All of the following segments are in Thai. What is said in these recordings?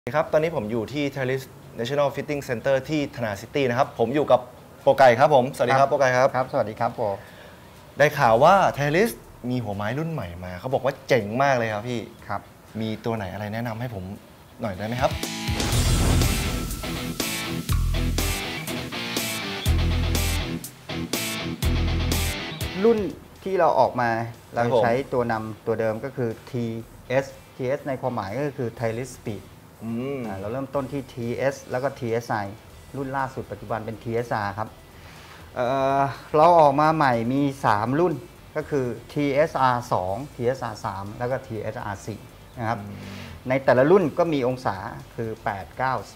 ครับตอนนี้ผมอยู่ที่ Thales National Fitting Center ที่ธนาซิตี้นะครับผมอยู่กับโปรไก่ครับผมสวัสดีครับโปรไก่ครับครับสวัสดีครับโปรได้ข่าวว่า Thales มีหัวไม้รุ่นใหม่มาเขาบอกว่าเจ๋งมากเลยครับพี่ครับมีตัวไหนอะไรแนะนำให้ผมหน่อยได้ไหมครับรุ่นที่เราออกมาเราใช้ตัวนำตัวเดิมก็คือ TS ในความหมายก็คือ Thales Speed เราเริ่มต้นที่ TS แล้วก็ TSI รุ่นล่าสุดปัจจุบันเป็น TSR ครับเราออกมาใหม่มี3รุ่นก็คือ TSR 2 TSR 3แล้วก็ TSR 4นะครับในแต่ละรุ่นก็มีองศาคือ8 9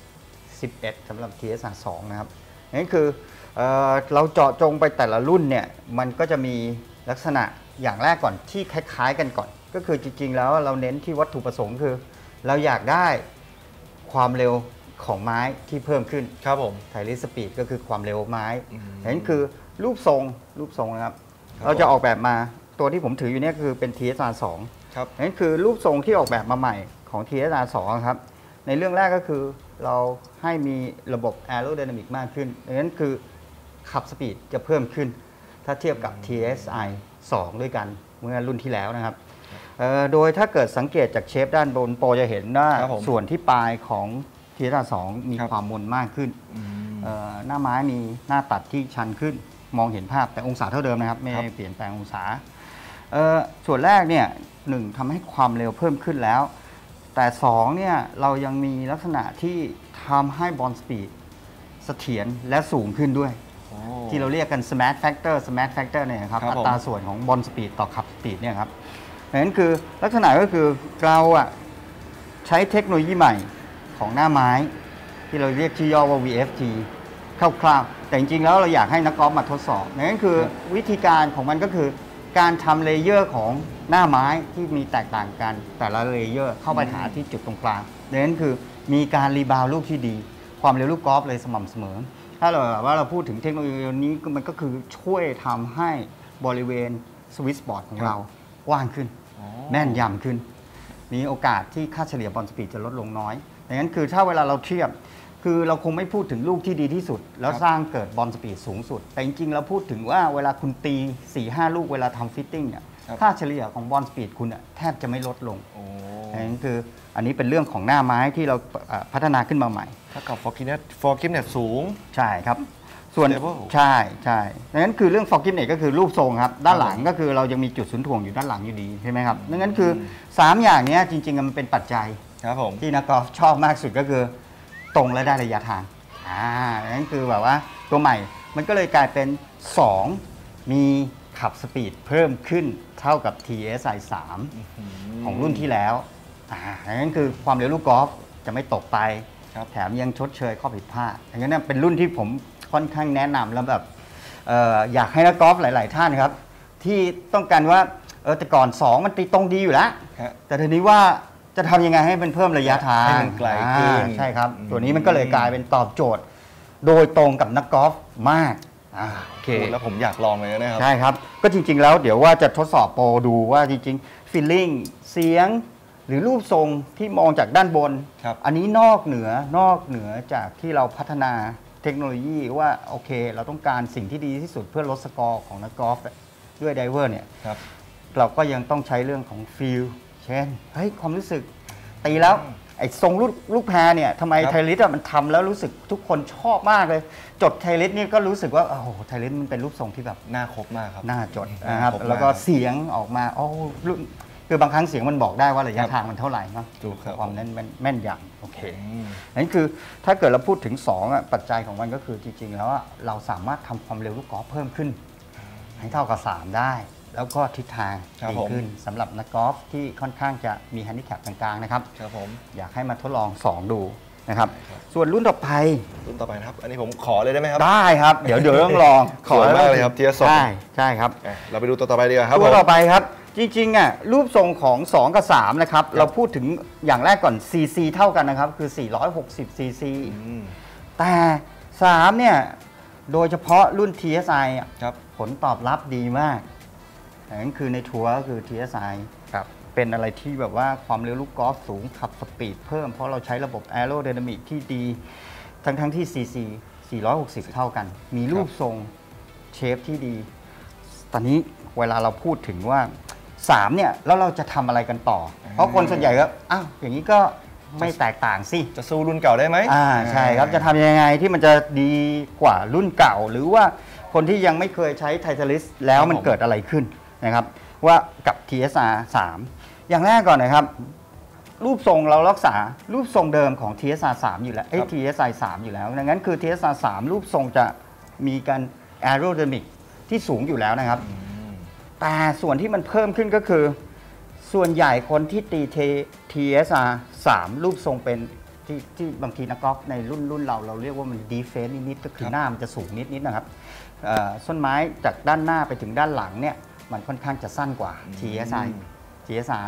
10 11สำหรับ TSR 2นะครับนั่นคือเราเจาะจงไปแต่ละรุ่นเนี่ยมันก็จะมีลักษณะอย่างแรกก่อนที่คล้ายๆกันก่อนก็คือจริงๆแล้วเราเน้นที่วัตถุประสงค์คือเราอยากได้ความเร็วของไม้ที่เพิ่มขึ้นครับผม Thales Speed ก็คือความเร็วไม้นั่นคือรูปทรงนะครับเราจะออกแบบมาตัวที่ผมถืออยู่เนี่ยคือเป็น TSR 2ครับนั่นคือรูปทรงที่ออกแบบมาใหม่ของ TSR 2ครับในเรื่องแรกก็คือเราให้มีระบบ Aerodynamic มากขึ้นนั่นคือขับสปีดจะเพิ่มขึ้นถ้าเทียบกับ TSI 2 ด้วยกันเมื่อรุ่นที่แล้วนะครับโดยถ้าเกิดสังเกตจากเชฟด้านบนโปรจะเห็นว่าส่วนที่ปลายของ TSI 2 มีความมนมากขึ้นหน้าไม้มีหน้าตัดที่ชันขึ้นมองเห็นภาพแต่องศาเท่าเดิมนะครับไม่ได้เปลี่ยนแปลงองศาส่วนแรกเนี่ย1ทำให้ความเร็วเพิ่มขึ้นแล้วแต่2เนี่ยเรายังมีลักษณะที่ทำให้บอลสปีดเสถียรและสูงขึ้นด้วยที่เราเรียกกัน Smart Factor เนี่ยครับอัตราส่วนของบอลสปีดต่อขับสปีดเนี่ยครับนั่นคือลักษณะก็คือเราใช้เทคโนโลยีใหม่ของหน้าไม้ที่เราเรียกชื่อย่อว่า VFG คร่าวๆแต่จริงๆแล้วเราอยากให้นักกอล์ฟมาทดสอบนั่นคือวิธีการของมันก็คือการทำเลเยอร์ของหน้าไม้ที่มีแตกต่างกันแต่ละเลเยอร์เข้าไปหาที่จุดตรงกลางนั่นคือมีการรีบาวลูกที่ดีความเร็วลูกกอล์ฟเลยสม่ำเสมอถ้าเราพูดถึงเทคโนโลยีนี้มันก็คือช่วยทำให้บริเวณสวิตช์บอร์ดของเรากว้างขึ้นแม่นยำขึ้นมีโอกาสที่ค่าเฉลี่ยบอลสปีดจะลดลงน้อยดังนั้นคือถ้าเวลาเราเทียบคือเราคงไม่พูดถึงลูกที่ดีที่สุดแล้วสร้างเกิดบอลสปีดสูงสุดแต่จริงๆเราพูดถึงว่าเวลาคุณตี 4-5 ลูกเวลาทำฟิตติ้งเนี่ยค่าเฉลี่ยของบอลสปีดคุณแทบจะไม่ลดลงดังนั้นคืออันนี้เป็นเรื่องของหน้าไม้ที่เราพัฒนาขึ้นมาใหม่ถ้ากับฟอร์กิฟเน็ตสูงใช่ครับส่วนใช่ดังนั้นคือเรื่องฟอร์กิฟเน็ตก็คือรูปทรงครับด้านหลังก็คือเรายังมีจุดศูนย์ถ่วงอยู่ด้านหลังอยู่ดีใช่ไหมครับดังนั้นคือ3อย่างนี้จริงๆมันเป็นปัจจัยที่นักกอล์ฟชอบมากสุดก็คือตรงและได้ระยะทางดังนั้นคือแบบว่าตัวใหม่มันก็เลยกลายเป็น 2 มีขับสปีดเพิ่มขึ้นเท่ากับ TSI 3 ของรุ่นที่แล้วดังนั้นคือความเร็วลูกกอล์ฟจะไม่ตกไปแถมยังชดเชยข้อผิดพลาดดังนั้นเป็นรุ่นที่ผมค่อนข้างแนะนำแล้วแบบอยากให้นักกอล์ฟหลายๆท่านครับที่ต้องการว่าแต่ก่อน 2 มันตีตรงดีอยู่แล้วแต่ทีนี้ว่าจะทำยังไงให้มันเพิ่มระยะทางไกลขึ้นใช่ครับตัวนี้มันก็เลยกลายเป็นตอบโจทย์โดยตรงกับนักกอล์ฟมากโอเคแล้วผมอยากลองเลยนะครับใช่ครับก็จริงๆแล้วเดี๋ยวว่าจะทดสอบโปรดูว่าจริงๆฟีลลิ่งเสียงหรือรูปทรงที่มองจากด้านบนอันนี้นอกเหนือจากที่เราพัฒนาเทคโนโลยีว่าโอเคเราต้องการสิ่งที่ดีที่สุดเพื่อลดสกอร์ของนักกอล์ฟด้วยไดเวอร์เนี่ยเราก็ยังต้องใช้เรื่องของฟีลเช่นความรู้สึกตีแล้วไอ้ทรงลูกแพรเนี่ยทำไมไทลิสมันทำแล้วรู้สึกทุกคนชอบมากเลยจดไทลิสนี่ก็รู้สึกว่าโอ้โหไทลิสมันเป็นรูปทรงที่แบบน่าครบมากครับน่าจดนะครับแล้วก็เสียงออกมาคือบางครั้งเสียงมันบอกได้ว่าระยะทางมันเท่าไหร่เนาะความนั้นแม่นยำโอเคนั่นคือถ้าเกิดเราพูดถึง2ปัจจัยของมันก็คือจริงๆแล้วเราสามารถทำความเร็วลูกกอล์ฟเพิ่มขึ้นให้เท่ากับ3ได้แล้วก็ทิศทางดีขึ้นสำหรับนักกอล์ฟที่ค่อนข้างจะมีแฮนดิแคปกลางๆนะครับอยากให้มาทดลอง2ดูนะครับส่วนรุ่นต่อไปนะครับอันนี้ผมขอเลยได้ไหมครับได้ครับเดี๋ยวต้องลองขอมากเลยครับทีละสองใช่ครับเราไปดูตัวต่อไปดีกว่าครับตัวต่อไปครับจริงๆรูปทรงของ2กับ3นะครับเราพูดถึงอย่างแรกก่อน CC เท่ากันนะครับคือ460 cc แต่3เนี่ยโดยเฉพาะรุ่น TSI ผลตอบรับดีมากนั่นคือในทัวร์ก็คือ TSI เเป็นอะไรที่แบบว่าความเร็วลูกกอล์ฟสูงขับสปีดเพิ่มเพราะเราใช้ระบบแอโรไดนามิกที่ดีทั้งที่ CC 460 เท่ากัน มีรูปทรงเชฟที่ดี ตอนนี้เวลาเราพูดถึงว่า3เนี่ยแล้วเราจะทำอะไรกันต่อ เพราะคนส่วนใหญ่ก็อ้าวอย่างนี้ก็ไม่แตกต่างสิจะสู้รุ่นเก่าได้ไหมใช่ครับจะทำยังไงที่มันจะดีกว่ารุ่นเก่า หรือว่าคนที่ยังไม่เคยใช้ไททาลิสแล้วมันเกิดอะไรขึ้นนะครับว่ากับ TSR 3 อย่างแรกก่อนนะครับรูปทรงเรารักษารูปทรงเดิมของ TSR 3 อยู่แล้วTSI 3 อยู่แล้วดังนั้นคือ TSR 3 รูปทรงจะมีการแอโรไดนามิกที่สูงอยู่แล้วนะครับแต่ส่วนที่มันเพิ่มขึ้นก็คือส่วนใหญ่คนที่ตี TSR 3 รูปทรงเป็นที่บางทีนักกอล์ฟในรุ่นเราเรียกว่ามันดีเฟนส์นิดๆก็คือหน้ามันจะสูงนิดนะครับส้นไม้จากด้านหน้าไปถึงด้านหลังเนี่ยมันค่อนข้างจะสั้นกว่า TSR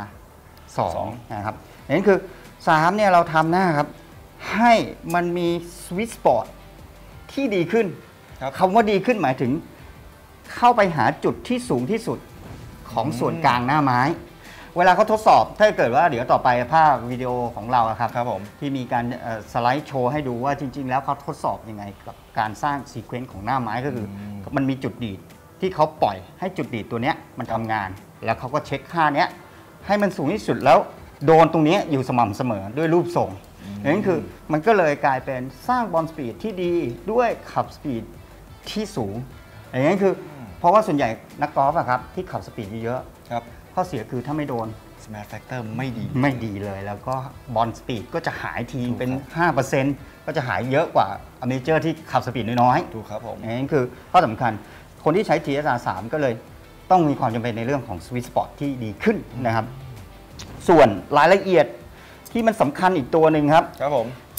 2 นะครับนั่นคือ3เนี่ยเราทำหน้าครับให้มันมีสวิตช์สปอตที่ดีขึ้นคำว่าดีขึ้นหมายถึงเข้าไปหาจุดที่สูงที่สุดของส่วนกลางหน้าไม้เวลาเขาทดสอบถ้าเกิดว่าเดี๋ยวต่อไปภาพวิดีโอของเราครับที่มีการสไลด์โชว์ให้ดูว่าจริงๆแล้วเขาทดสอบยังไงกับการสร้างซีเควนซ์ของหน้าไม้ก็คือมันมีจุดดีดที่เขาปล่อยให้จุดดีดตัวนี้มันทำงานแล้วเขาก็เช็คค่านี้ให้มันสูงที่สุดแล้วโดนตรงนี้อยู่สม่ำเสมอด้วยรูปทรงนั่นคือมันก็เลยกลายเป็นสร้างบอลสปีดที่ดีด้วยขับสปีดที่สูงอย่างนี้คือเพราะว่าส่วนใหญ่นักกอล์ฟครับที่ขับสปีดเยอะข้อเสียคือถ้าไม่โดน Smash Factor ไม่ดีเลยแล้วก็บอลสปีดก็จะหายทีเป็น 5% ก็จะหายเยอะกว่าอเมเจอร์ที่ขับสปีดน้อยๆถูกครับผมนั่นคือข้อสำคัญคนที่ใช้ TSR 3 ก็เลยต้องมีความจำเป็นในเรื่องของ Sweet Spot ที่ดีขึ้นนะครับส่วนรายละเอียดที่มันสำคัญอีกตัวหนึ่งครับครับผม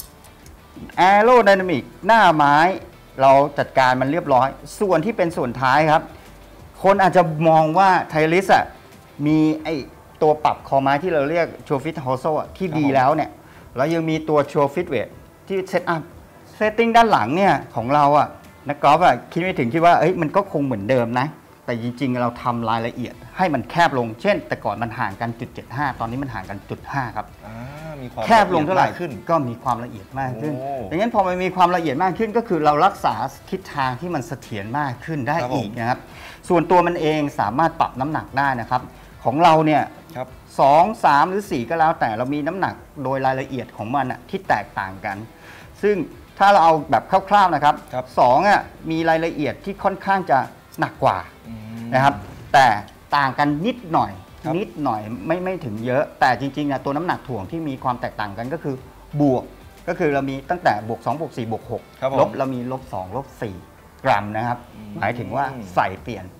Aerodynamic หน้าไม้เราจัดการมันเรียบร้อยส่วนที่เป็นส่วนท้ายครับคนอาจจะมองว่าไทลิสมีไอตัวปรับคอไม้ที่เราเรียกโชฟิตฮอโซที่ดีแล้วเนี่ยแล้วยังมีตัวโชฟิตเวทที่เซตอัพเซตติ้งด้านหลังเนี่ยของเรานักกอล์ฟคิดไม่ถึงคิดว่ามันก็คงเหมือนเดิมนะแต่จริงๆเราทำรายละเอียดให้มันแคบลงเช่นแต่ก่อนมันห่างกัน0.75ตอนนี้มันห่างกัน0.5ครับแคบลงเท่าไหร่ขึ้นก็มีความละเอียดมากขึ้นดังนั้นพอมันมีความละเอียดมากขึ้นก็คือเรารักษาทิศทางที่มันเสถียรมากขึ้นได้อีกนะครับส่วนตัวมันเองสามารถปรับน้ำหนักได้นะครับของเราเนี่ย2, 3 หรือ 4 ก็แล้วแต่เรามีน้ำหนักโดยรายละเอียดของมันที่แตกต่างกันซึ่งถ้าเราเอาแบบคร่าวๆนะครับ2มีรายละเอียดที่ค่อนข้างจะหนักกว่านะครับแต่ต่างกันนิดหน่อยไม่ถึงเยอะแต่จริงๆตัวน้ำหนักถ่วงที่มีความแตกต่างกันก็คือบวกก็คือเรามีตั้งแต่บวก2บวก4บวก6ลบเรามีลบ2ลบ4กรัมนะครับหมายถึงว่าใส่เปลี่ยน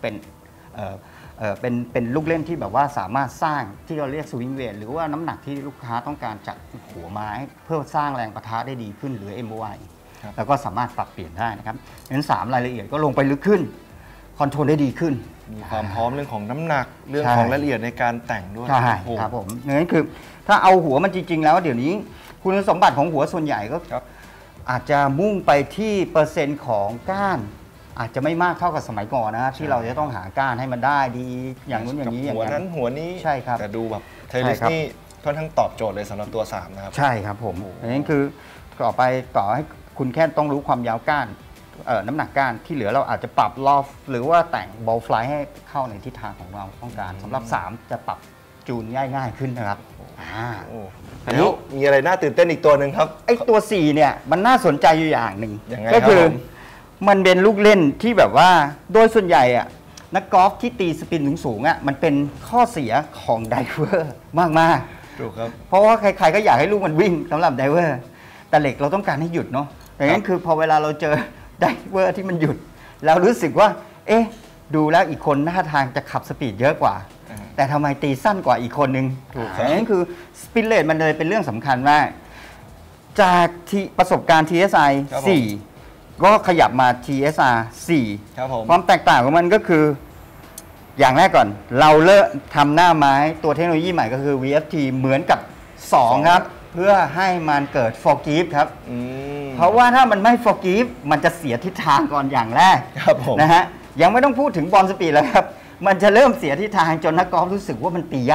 เป็นลูกเล่นที่แบบว่าสามารถสร้างที่เราเรียกสวิงเวทหรือว่าน้ำหนักที่ลูกค้าต้องการจากหัวไม้เพื่อสร้างแรงปะทะได้ดีขึ้นหรือ MOI แล้วก็สามารถปรับเปลี่ยนได้นะครับงั้น3รายละเอียดก็ลงไปลึกขึ้นคอนโทรลได้ดีขึ้นมีความพร้อมเรื่องของน้ำหนักเรื่องของรายละเอียดในการแต่งด้วยใช่ครับผมนั่นคือถ้าเอาหัวมันจริงๆแล้วเดี๋ยวนี้คุณสมบัติของหัวส่วนใหญ่ก็อาจจะมุ่งไปที่เปอร์เซ็นต์ของก้านอาจจะไม่มากเท่ากับสมัยก่อนนะที่เราจะต้องหาก้านให้มันได้ดีอย่างนู้นอย่างนี้หัวนั้นหัวนี้ใช่ครับแต่ดูแบบไทลิสนี่ค่อนข้างตอบโจทย์เลยสำหรับตัว3นะครับใช่ครับผมนั่นคือต่อให้คุณแค่ต้องรู้ความยาวก้านน้ำหนักก้านที่เหลือเราอาจจะปรับลอฟหรือว่าแต่งบอลฟลายให้เข้าในทิศทางของเราต้องการสำหรับ3จะปรับจูนง่ายขึ้นนะครับแล้วมีอะไรน่าตื่นเต้นอีกตัวหนึ่งครับไอ้ตัว4เนี่ยมันน่าสนใจอยู่อย่างหนึ่งก็คือมันเป็นลูกเล่นที่แบบว่าโดยส่วนใหญ่นักกอล์ฟที่ตีสปินสูงมันเป็นข้อเสียของไดเวอร์มากๆถูกครับเพราะว่าใครๆก็อยากให้ลูกมันวิ่งสำหรับไดเวอร์แต่เหล็กเราต้องการให้หยุดเนาะดังนั้นคือพอเวลาเราเจอไดเวอร์ที่มันหยุดเรารู้สึกว่าดูแล้วอีกคนหน้าทางจะขับสปีดเยอะกว่าแต่ทำไมตีสั้นกว่าอีกคนนึงดังนั้นคือสปินเรทมันเลยเป็นเรื่องสำคัญมากจากที่ประสบการณ์ TSI 4 ก็ขยับมา TSR 4 ความแตกต่างของมันก็คืออย่างแรกก่อนเราเลิกทำหน้าไม้ตัวเทคโนโลยีใหม่ก็คือ VFT เหมือนกับ2ครับเพื่อให้มันเกิด forgive ครับเพราะว่าถ้ามันไม่ forgive มันจะเสียทิศทางก่อนอย่างแรกนะฮะยังไม่ต้องพูดถึงบอลสปีดแล้วครับมันจะเริ่มเสียทิศทางจนนักกอล์ฟรู้สึกว่ามันตียาก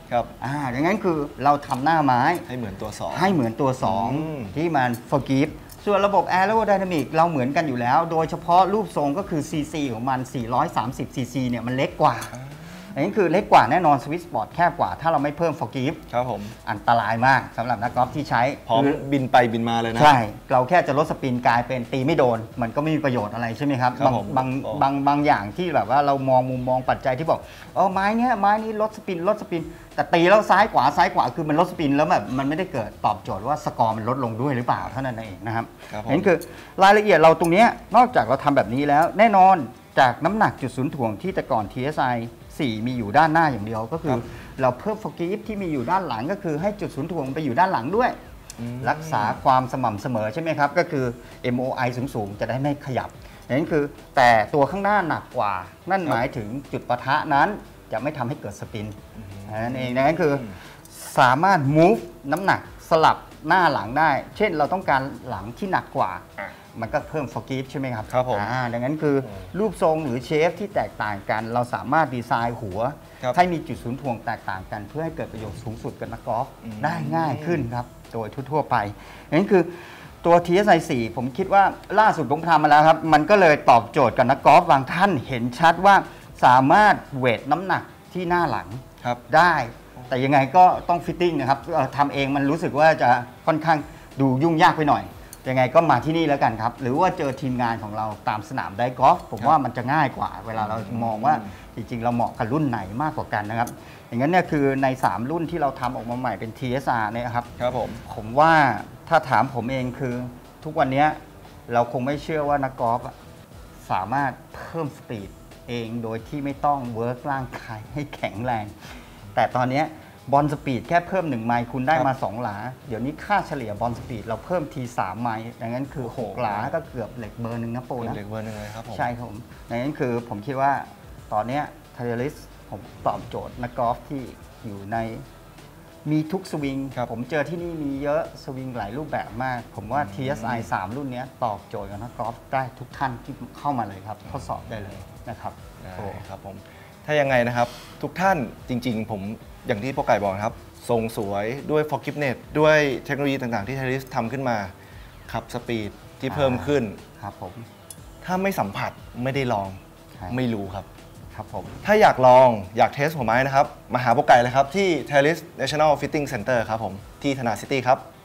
ครับดังนั้นคือเราทำหน้าไม้ให้เหมือนตัว2 ให้เหมือนตัว2ที่มัน forgive ส่วนระบบ aerodynamic เราเหมือนกันอยู่แล้ว โดยเฉพาะรูปทรงก็คือ cc ของมัน430 cc เนี่ยมันเล็กกว่าอันนี้คือเล็กกว่าแน่นอนสวิตช์สปอร์ตแคบกว่าถ้าเราไม่เพิ่ม forgive ครับผมอันตรายมากสำหรับนักกอล์ฟที่ใช้พร้อมบินไปบินมาเลยนะใช่เราแค่จะลดสปินกลายเป็นตีไม่โดนมันก็ไม่มีประโยชน์อะไรใช่ไหมครับบางอย่างที่แบบว่าเรามองมุมมองปัจจัยที่บอกไม้นี้ลดสปินแต่ตีแล้วซ้ายขวาคือมันลดสปินแล้วแบบมันไม่ได้เกิดตอบโจทย์ว่าสกอร์มันลดลงด้วยหรือเปล่าเท่านั้นเองนะครับนั่นคือรายละเอียดเราตรงนี้นอกจากเราทำแบบนี้แล้วแน่นอนจากน้ำหนักจุดศูนย์ถ่วงที่แต่ก่อน TSI 4 มีอยู่ด้านหน้าอย่างเดียวก็คือเราเพิ่ม forgive ที่มีอยู่ด้านหลังก็คือให้จุดศูนย์ถ่วงไปอยู่ด้านหลังด้วยรักษาความสม่ำเสมอใช่ไหมครับก็คือ MOI สูงจะได้ไม่ขยับนั่นคือแต่ตัวข้างหน้าหนักกว่านั่นหมายถึงจุดปะทะนั้นจะไม่ทำให้เกิดสปินนั่นเองนั่นคือสามารถ move น้ำหนักสลับหน้าหลังได้เช่นเราต้องการหลังที่หนักกว่ามันก็เพิ่ม forgive ใช่ไหมครับครับผมดังนั้นคือรูปทรงหรือเชฟที่แตกต่างกันเราสามารถดีไซน์หัวให้มีจุดศูนย์ถ่วงแตกต่างกันเพื่อให้เกิดประโยชน์สูงสุดกับนักกอล์ฟได้ง่ายขึ้นครับโดยทั่วๆไปดังนั้นคือตัว TSI 4 ผมคิดว่าล่าสุดผมทำมาแล้วครับมันก็เลยตอบโจทย์กับนักกอล์ฟบางท่านเห็นชัดว่าสามารถเวทน้ำหนักที่หน้าหลังได้แต่ยังไงก็ต้องฟิตติ้งนะครับทำเองมันรู้สึกว่าจะค่อนข้างดูยุ่งยากไปหน่อยยังไงก็มาที่นี่แล้วกันครับหรือว่าเจอทีมงานของเราตามสนามไดกอล์ฟผมว่ามันจะง่ายกว่าเวลาเรามองว่าจริงๆเราเหมาะกับรุ่นไหนมากกว่ากันนะครับอย่างนั้นเนี่ยคือใน3รุ่นที่เราทำออกมาใหม่เป็น TSR เนี่ยครับผมว่าถ้าถามผมเองคือทุกวันนี้เราคงไม่เชื่อว่านักกอล์ฟสามารถเพิ่มสปีดเองโดยที่ไม่ต้องเวิร์กร่างกายให้แข็งแรงแต่ตอนนี้บอลสปีดแค่เพิ่ม1ไมล์คุณได้มา2หลาเดี๋ยวนี้ค่าเฉลี่ยบอลสปีดเราเพิ่มที3ไมล์ดังนั้นคือ6หลาก็เกือบเหล็กเบอร์นึงนะโปนะเหล็กเบอร์นึงเลยครับผมใช่ครับผมดังนั้นคือผมคิดว่าตอนนี้ไทเทลิสผมตอบโจทย์นักกอล์ฟที่อยู่ในมีทุกสวิงผมเจอที่นี่มีเยอะสวิงหลายรูปแบบมากผมว่า TSI 3 รุ่นนี้ตอบโจทย์กับนักกอล์ฟได้ทุกท่านที่เข้ามาเลยครับทดสอบได้เลยนะครับครับผมถ้ายังไงนะครับทุกท่านจริงๆผมอย่างที่พ่อไก่บอกครับทรงสวยด้วย forgiveness ด้วยเทคโนโลยีต่างๆที่ไทลิสทำขึ้นมาขับสปีดที่เพิ่มขึ้นครับผมถ้าไม่สัมผัสไม่ได้ลองไม่รู้ครับครับผมถ้าอยากลองอยากเทสหัวไม้นะครับมาหาพ่อไก่เลยครับที่ Thailand National Fitting Center ครับผมที่ธนาซิตี้ครับ